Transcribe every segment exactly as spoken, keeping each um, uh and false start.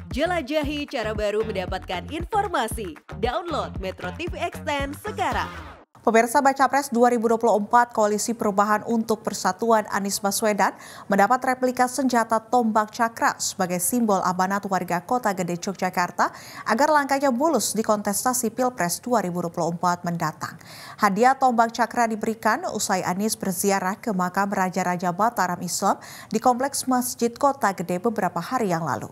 Jelajahi cara baru mendapatkan informasi. Download Metro T V Extend sekarang. Pemirsa, Baca Pres dua ribu dua puluh empat Koalisi Perubahan untuk Persatuan Anies Baswedan mendapat replika senjata tombak cakra sebagai simbol amanat warga Kota Gede, Yogyakarta agar langkahnya mulus di kontestasi Pilpres dua ribu dua puluh empat mendatang. Hadiah tombak cakra diberikan usai Anies berziarah ke makam Raja-Raja Mataram Islam di Kompleks Masjid Kota Gede beberapa hari yang lalu.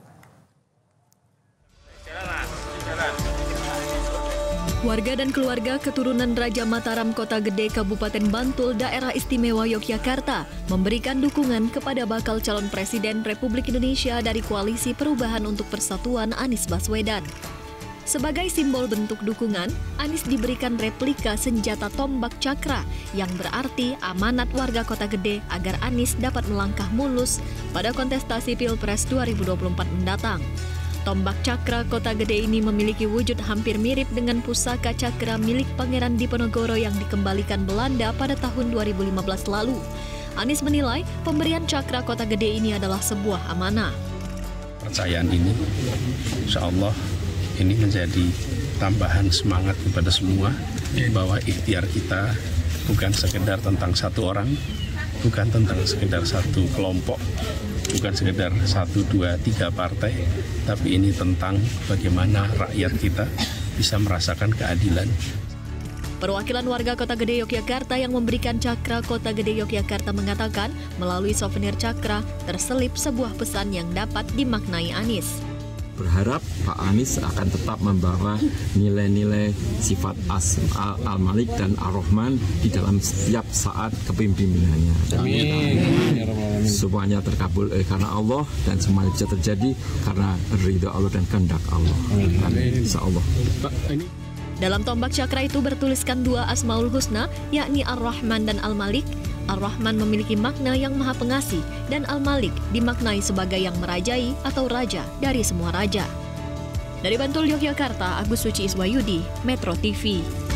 Warga dan keluarga keturunan Raja Mataram Kota Gede, Kabupaten Bantul, Daerah Istimewa Yogyakarta memberikan dukungan kepada bakal calon Presiden Republik Indonesia dari Koalisi Perubahan untuk Persatuan Anies Baswedan. Sebagai simbol bentuk dukungan, Anies diberikan replika senjata tombak cakra yang berarti amanat warga Kota Gede agar Anies dapat melangkah mulus pada kontestasi Pilpres dua ribu dua puluh empat mendatang. Tombak cakra Kota Gede ini memiliki wujud hampir mirip dengan pusaka cakra milik Pangeran Diponegoro yang dikembalikan Belanda pada tahun dua ribu lima belas lalu. Anies menilai pemberian cakra Kota Gede ini adalah sebuah amanah. Percayaan ini, insya Allah ini menjadi tambahan semangat kepada semua bahwa ikhtiar kita bukan sekedar tentang satu orang, bukan tentang sekedar satu kelompok, bukan sekedar satu, dua, tiga partai, tapi ini tentang bagaimana rakyat kita bisa merasakan keadilan. Perwakilan warga Kota Gede Yogyakarta yang memberikan cakra Kota Gede Yogyakarta mengatakan melalui souvenir cakra terselip sebuah pesan yang dapat dimaknai Anies. Berharap Pak Anies akan tetap membawa nilai-nilai sifat Al-Malik dan Ar-Rahman di dalam setiap saat kepemimpinannya. Amin. Semuanya terkabul eh, karena Allah dan semuanya bisa terjadi karena ridha Allah dan kehendak Allah. Amin. Insya Allah. Dalam tombak cakra itu bertuliskan dua Asmaul Husna, yakni Ar-Rahman dan Al-Malik. Ar-Rahman memiliki makna yang maha pengasih dan Al-Malik dimaknai sebagai yang merajai atau raja dari semua raja. Dari Bantul, Yogyakarta, Agus Suci Iswayudi, Metro T V.